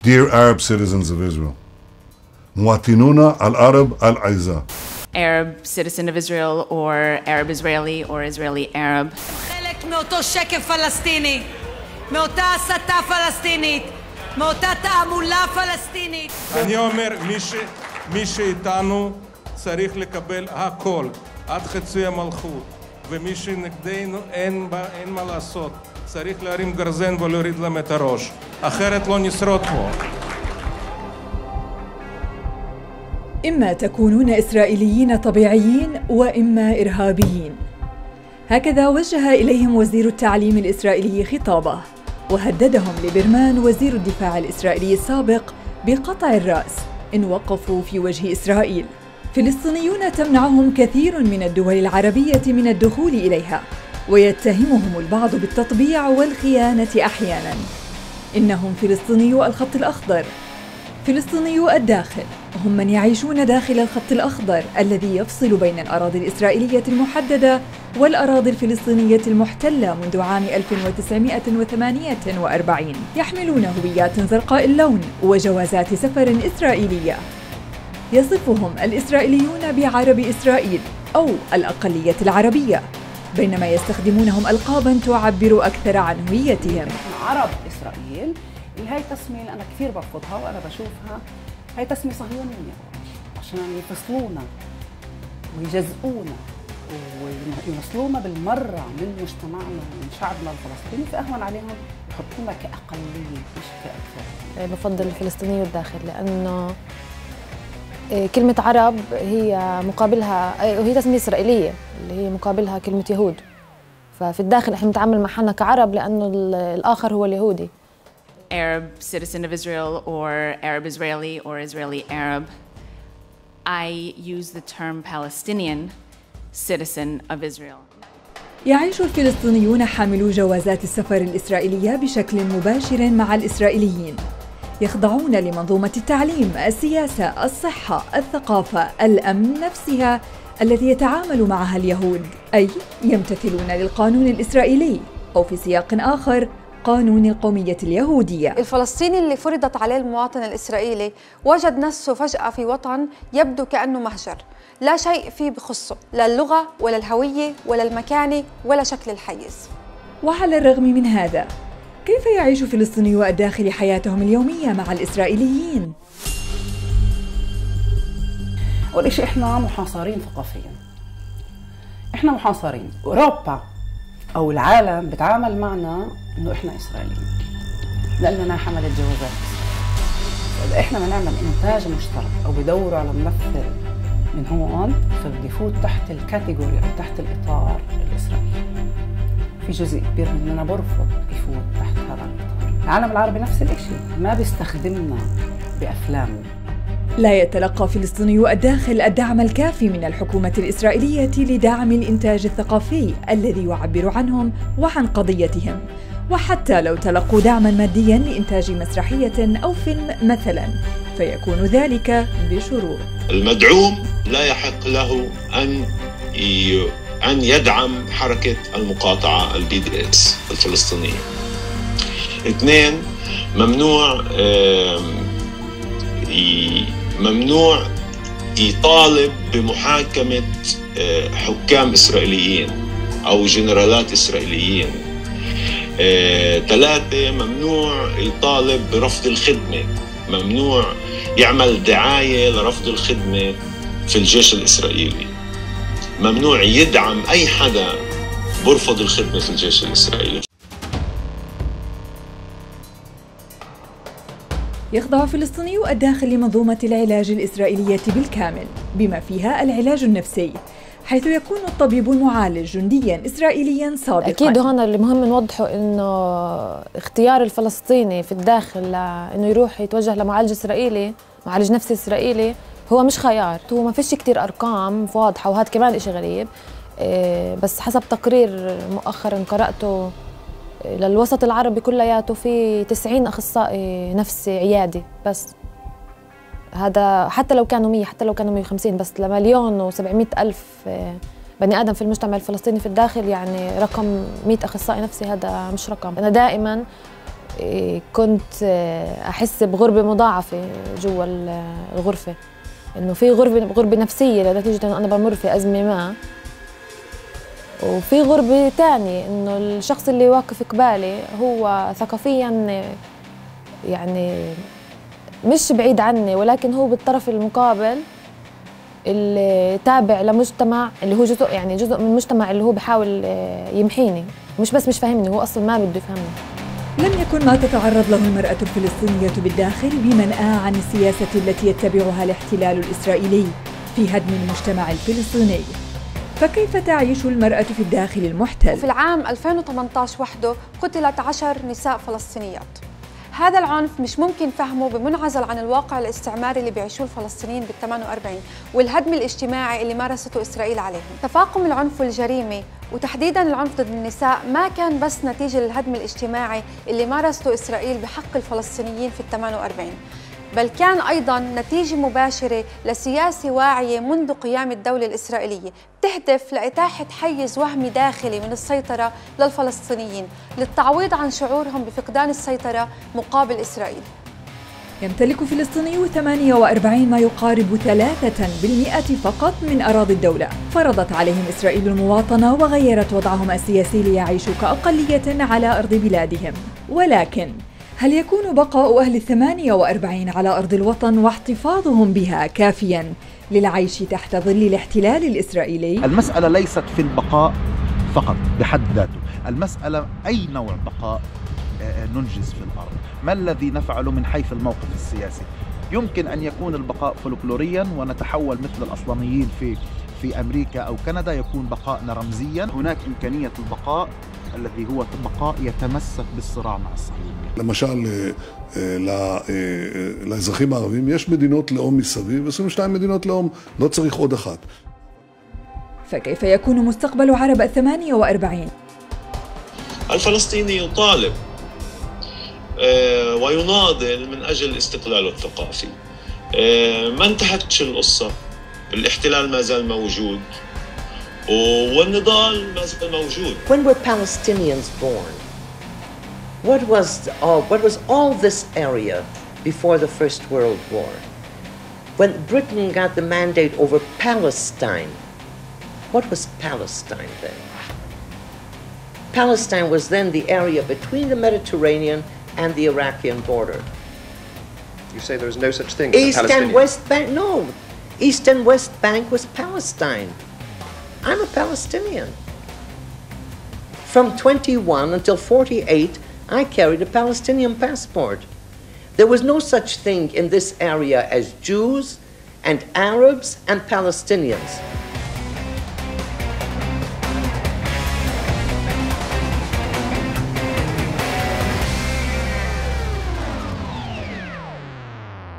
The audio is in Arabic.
Dear Arab citizens of Israel, مواطنون العرب الأعزاء. Arab citizen of Israel or Arab Israeli or Israeli Arab. חלק מאותו שקף פלסטיני, מאותה הסתה פלסטינית, מאותה תעמולה פלסטינית. אני אומר, מי שאיתנו צריך לקבל הכל, עד חצי המלכות, ומי שנגדנו אין מה לעשות. צריך להרים גרזן ולהוריד להם את הראש, אחרת לא נשרוד פה. إما تكونون إسرائيليين طبيعيين وإما إرهابيين. هكذا وجه إليهم وزير التعليم الإسرائيلي خطابه، وهددهم لبرمان وزير الدفاع الإسرائيلي السابق بقطع الرأس إن وقفوا في وجه إسرائيل. فلسطينيون تمنعهم كثير من الدول العربية من الدخول إليها، ويتهمهم البعض بالتطبيع والخيانة أحياناً. إنهم فلسطينيو الخط الأخضر. فلسطينيو الداخل هم من يعيشون داخل الخط الأخضر الذي يفصل بين الأراضي الإسرائيلية المحددة والأراضي الفلسطينية المحتلة منذ عام 1948. يحملون هويات زرقاء اللون وجوازات سفر إسرائيلية. يصفهم الإسرائيليون بعرب إسرائيل أو الأقلية العربية، بينما يستخدمونهم ألقاباً تعبر أكثر عن هويتهم. عرب إسرائيل، هاي تسمية أنا كثير برفضها وأنا بشوفها هاي تسمية صهيونية عشان يفصلونا ويجزئونا ويوصلونا بالمرة من مجتمعنا ومن شعبنا الفلسطيني، فأهون عليهم يحطونا كأقلية مش كأكثر. بفضل الفلسطيني الداخل لأنه كلمة عرب هي مقابلها وهي تسمية إسرائيلية اللي هي مقابلها كلمة يهود، ففي الداخل احنا بنتعامل مع حالنا كعرب لأنه الآخر هو اليهودي. Arab citizen of Israel or Arab Israeli or Israeli Arab. I use the term Palestinian citizen of Israel. يعيش الفلسطينيون حاملو جوازات السفر الإسرائيلية بشكل مباشر مع الإسرائيليين. يخضعون لمنظومة التعليم، السياسة، الصحة، الثقافة، الأمن نفسها التي يتعامل معها اليهود، أي يمتثلون للقانون الإسرائيلي أو في سياق آخر قانون القومية اليهودية. الفلسطيني اللي فرضت عليه المواطن الإسرائيلي وجد نفسه فجأة في وطن يبدو كأنه مهجر، لا شيء فيه بخصه، لا اللغة ولا الهوية ولا المكانة ولا شكل الحيز. وعلى الرغم من هذا، كيف يعيش فلسطينيو الداخل حياتهم اليومية مع الإسرائيليين؟ أول شيء إحنا محاصرين ثقافياً. إحنا محاصرين، أوروبا أو العالم بتعامل معنا إنه إحنا إسرائيليين لأننا حملة جوازات. إذا إحنا ما نعمل إنتاج مشترك أو بدوروا على ممثل من هون فبده يفوت تحت الكاتيجوري أو تحت الإطار الإسرائيلي. في جزء كبير مننا برفض يفوت تحت هذا الإطار. العالم العربي نفس الشيء، ما بيستخدمنا بأفلامه. لا يتلقى فلسطينيو الداخل الدعم الكافي من الحكومة الإسرائيلية لدعم الإنتاج الثقافي الذي يعبر عنهم وعن قضيتهم، وحتى لو تلقوا دعماً مادياً لإنتاج مسرحية أو فيلم مثلاً فيكون ذلك بشروط. المدعوم لا يحق له أن يدعم حركة المقاطعة BDS الفلسطينية. 2، ممنوع يطالب بمحاكمة حكام إسرائيليين أو جنرالات إسرائيليين. 3، ممنوع يطالب برفض الخدمة، ممنوع يعمل دعاية لرفض الخدمة في الجيش الإسرائيلي، ممنوع يدعم أي حدا برفض الخدمة في الجيش الإسرائيلي. يخضع فلسطينيو الداخل لمنظومة العلاج الإسرائيلية بالكامل بما فيها العلاج النفسي، حيث يكون الطبيب المعالج جندياً إسرائيلياً سابقاً. أكيد هون اللي مهم نوضحه إنه اختيار الفلسطيني في الداخل إنه يروح يتوجه لمعالج إسرائيلي، معالج نفسي إسرائيلي، هو مش خيار. هو ما فيش كتير أرقام واضحة، وهذا كمان إشي غريب، بس حسب تقرير مؤخراً قرأته للوسط العربي كلياته في 90 أخصائي نفسي عيادي بس. هذا حتى لو كانوا 100، حتى لو كانوا 150، بس ل1,700,000 بني آدم في المجتمع الفلسطيني في الداخل، يعني رقم 100 أخصائي نفسي هذا مش رقم. أنا دائما كنت أحس بغربة مضاعفة جوا الغرفة، إنه في غربة نفسية لنتيجة إنه أنا بمر في أزمة ما، وفي غربة تانية إنه الشخص اللي واقف قبالي هو ثقافياً يعني مش بعيد عني، ولكن هو بالطرف المقابل اللي تابع لمجتمع اللي هو جزء من المجتمع اللي هو بحاول يمحيني، مش بس مش فاهمني، هو أصلاً ما بده يفهمني. لم يكن ما تتعرض له المرأة الفلسطينية بالداخل بمنأى عن السياسة التي يتبعها الاحتلال الإسرائيلي في هدم المجتمع الفلسطيني. فكيف تعيش المرأة في الداخل المحتل؟ وفي العام 2018 وحده قتلت 10 نساء فلسطينيات. هذا العنف مش ممكن فهمه بمنعزل عن الواقع الاستعماري اللي بيعيشوه الفلسطينيين بال 48 والهدم الاجتماعي اللي مارسته إسرائيل عليهم. تفاقم العنف والجريمة وتحديداً العنف ضد النساء ما كان بس نتيجة للهدم الاجتماعي اللي مارسته إسرائيل بحق الفلسطينيين في ال 48، بل كان أيضاً نتيجة مباشرة لسياسة واعية منذ قيام الدولة الإسرائيلية تهدف لإتاحة حيز وهمي داخلي من السيطرة للفلسطينيين للتعويض عن شعورهم بفقدان السيطرة مقابل إسرائيل. يمتلك فلسطينيو 48 ما يقارب 3% فقط من أراضي الدولة. فرضت عليهم إسرائيل المواطنة وغيرت وضعهم السياسي ليعيشوا كأقلية على أرض بلادهم. ولكن هل يكون بقاء أهل 48 على أرض الوطن واحتفاظهم بها كافياً للعيش تحت ظل الاحتلال الإسرائيلي؟ المسألة ليست في البقاء فقط بحد ذاته، المسألة أي نوع بقاء ننجز في الأرض، ما الذي نفعله من حيث الموقف السياسي. يمكن أن يكون البقاء فولكلوريا ونتحول مثل الأصلانيين في أمريكا أو كندا، يكون بقاءنا رمزيا. هناك إمكانية البقاء الذي هو בקאא יתמסק بالصراع مع الصهيونية. למשל, לאזרחים הערבים יש מדינות לאום מסביב, 22 מדינות לאום, לא צריך עוד אחת. فكيف يكون مستقبل عرب 48؟ الفلسطيني يطالب ويناضل من أجل استقلاله الثقافي. ما انتهتش القصة، الاحتلال ما زال موجود والنضال ما زال موجود. When were Palestinians born? What was all this area before the First World War? When Britain got the mandate over Palestine, what was Palestine then? Palestine was then the area between the Mediterranean and the Iraqi border. You say there was no such thing as East and West Bank, no. East and West Bank was Palestine. I'm a Palestinian. From 21 until 48, I carried a Palestinian passport. There was no such thing in this area as Jews and Arabs and Palestinians.